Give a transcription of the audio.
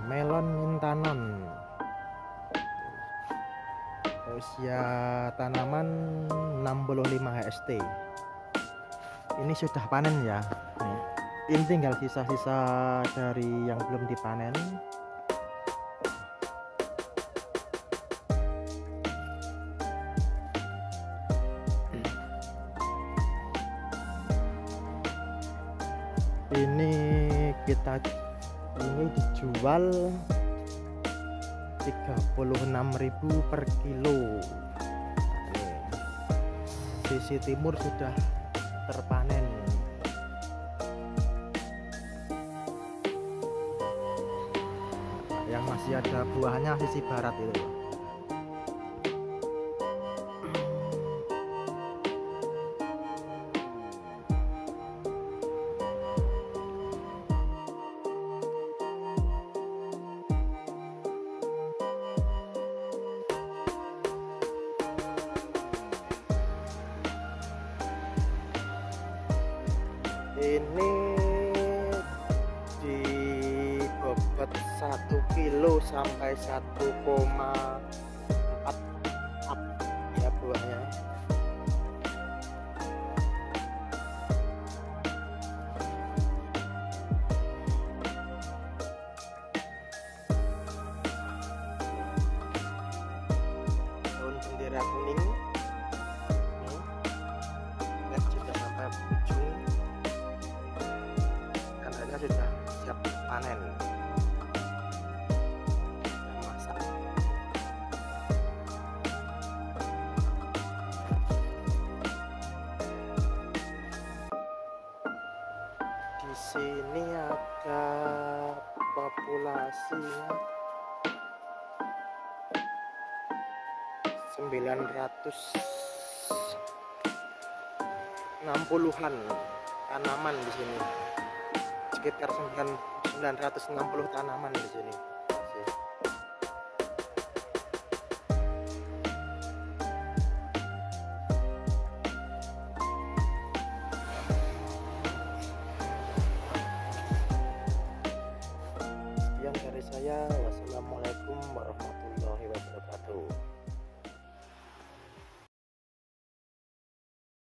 melon mintanon. Usia tanaman 65 HST. Ini sudah panen ya. Ini tinggal sisa-sisa dari yang belum dipanen. Ini dijual 36.000 per kilo. Sisi timur sudah terpanen. Yang masih ada buahnya sisi barat itu. Ini di bobot 1 kilo sampai 1,4 up ya buahnya. Daun bendera kuning ini lihat sudah sampai ujung. Sudah siap panen. Masak. Di sini ada populasinya 960-an tanaman di sini. Sekitar 960 tanaman di sini.